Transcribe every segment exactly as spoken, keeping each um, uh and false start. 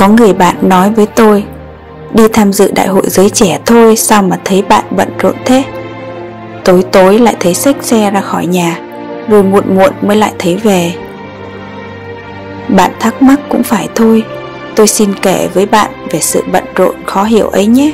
Có người bạn nói với tôi: đi tham dự đại hội giới trẻ thôi, sao mà thấy bạn bận rộn thế? Tối tối lại thấy xách xe ra khỏi nhà, rồi muộn muộn mới lại thấy về. Bạn thắc mắc cũng phải thôi, tôi xin kể với bạn về sự bận rộn khó hiểu ấy nhé.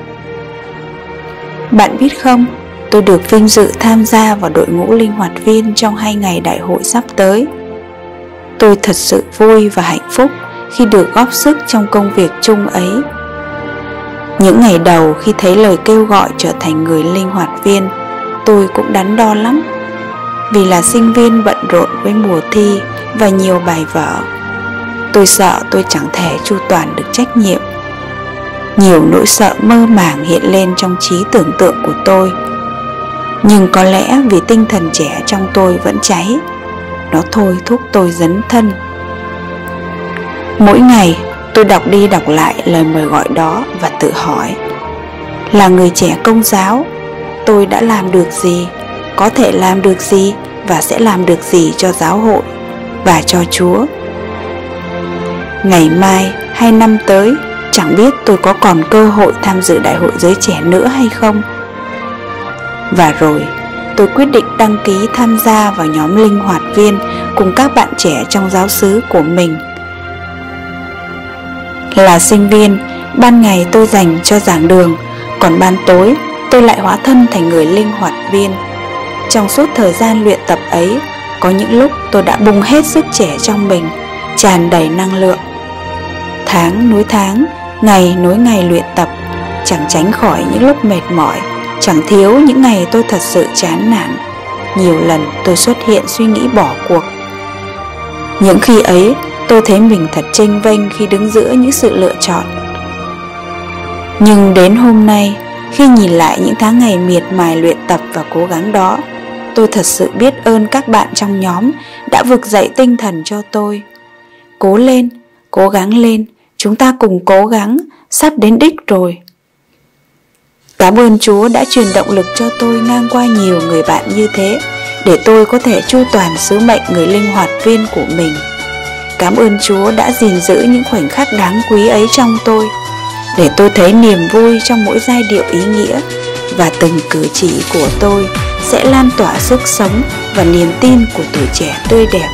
Bạn biết không, tôi được vinh dự tham gia vào đội ngũ linh hoạt viên trong hai ngày đại hội sắp tới. Tôi thật sự vui và hạnh phúc khi được góp sức trong công việc chung ấy. Những ngày đầu khi thấy lời kêu gọi trở thành người linh hoạt viên, tôi cũng đắn đo lắm. Vì là sinh viên bận rộn với mùa thi và nhiều bài vở, tôi sợ tôi chẳng thể chu toàn được trách nhiệm. Nhiều nỗi sợ mơ màng hiện lên trong trí tưởng tượng của tôi. Nhưng có lẽ vì tinh thần trẻ trong tôi vẫn cháy, nó thôi thúc tôi dấn thân. Mỗi ngày tôi đọc đi đọc lại lời mời gọi đó và tự hỏi: là người trẻ Công giáo, tôi đã làm được gì, có thể làm được gì và sẽ làm được gì cho giáo hội và cho Chúa? Ngày mai hay năm tới, chẳng biết tôi có còn cơ hội tham dự đại hội giới trẻ nữa hay không. Và rồi tôi quyết định đăng ký tham gia vào nhóm linh hoạt viên cùng các bạn trẻ trong giáo xứ của mình. Là sinh viên, ban ngày tôi dành cho giảng đường, còn ban tối tôi lại hóa thân thành người linh hoạt viên. Trong suốt thời gian luyện tập ấy, có những lúc tôi đã bùng hết sức trẻ trong mình, tràn đầy năng lượng. Tháng nối tháng, ngày nối ngày luyện tập, chẳng tránh khỏi những lúc mệt mỏi, chẳng thiếu những ngày tôi thật sự chán nản. Nhiều lần tôi xuất hiện suy nghĩ bỏ cuộc. Những khi ấy, tôi thấy mình thật chênh vênh khi đứng giữa những sự lựa chọn. Nhưng đến hôm nay, khi nhìn lại những tháng ngày miệt mài luyện tập và cố gắng đó, tôi thật sự biết ơn các bạn trong nhóm đã vực dậy tinh thần cho tôi. Cố lên, cố gắng lên, chúng ta cùng cố gắng, sắp đến đích rồi. Cảm ơn Chúa đã truyền động lực cho tôi ngang qua nhiều người bạn như thế, để tôi có thể chu toàn sứ mệnh người linh hoạt viên của mình. Cảm ơn Chúa đã gìn giữ những khoảnh khắc đáng quý ấy trong tôi, để tôi thấy niềm vui trong mỗi giai điệu ý nghĩa, và từng cử chỉ của tôi sẽ lan tỏa sức sống và niềm tin của tuổi trẻ tươi đẹp.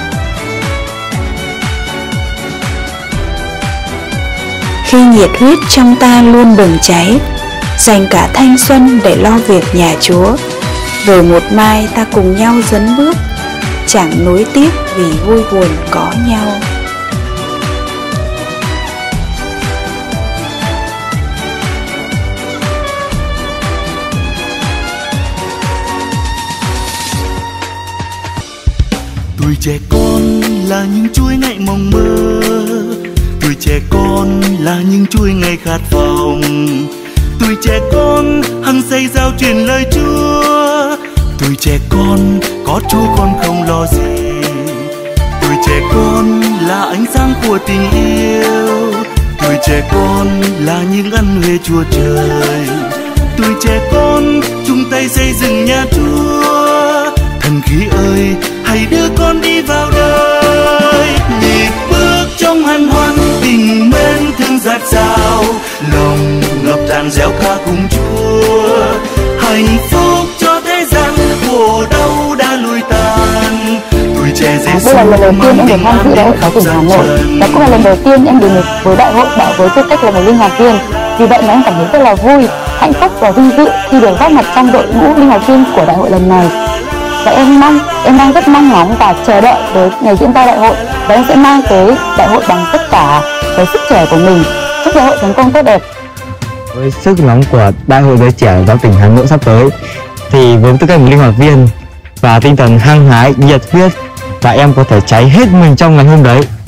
Khi nhiệt huyết trong ta luôn bừng cháy, dành cả thanh xuân để lo việc nhà Chúa, rồi một mai ta cùng nhau dấn bước, chẳng nuối tiếc vì vui buồn có nhau. Tuổi trẻ con là những chuỗi ngày mộng mơ, tuổi trẻ con là những chuỗi ngày khát vọng. Tuổi trẻ con hăng say giao truyền lời Chúa, tuổi trẻ con có Chúa con không lo gì. Tuổi trẻ con là ánh sáng của tình yêu, tuổi trẻ con là những ân huệ Chúa trời. Tuổi trẻ con chung tay xây dựng nhà Chúa, thần khí ơi hãy đưa con đi vào đời. Nhịp bước trong hân hoan tình mến thương dạt dào, lòng ngập tràn reo ca cùng Chúa. Hạnh phúc cho thế gian, khổ đau đã lui tàn. Tuổi trẻ Giêsu đây là lần đầu tiên em được tham dự đại hội sáu tỉnh Hà Nội, và cũng là lần đầu tiên em được với đại hội đạo với tư cách là một linh hoạt viên. Vì vậy mà em cảm thấy rất là vui, hạnh phúc và vinh dự khi được góp mặt trong đội ngũ linh hoạt viên của đại hội lần này. Và em mong, em đang rất mong ngóng và chờ đợi tới ngày diễn ra đại hội, và em sẽ mang tới đại hội bằng tất cả cái sức trẻ của mình. Chúc đại hội thành công tốt đẹp. Với sức nóng của đại hội giới trẻ giáo tỉnh Hà Nội sắp tới, thì với tư cách một linh hoạt viên và tinh thần hăng hái, nhiệt huyết, và em có thể cháy hết mình trong ngày hôm đấy,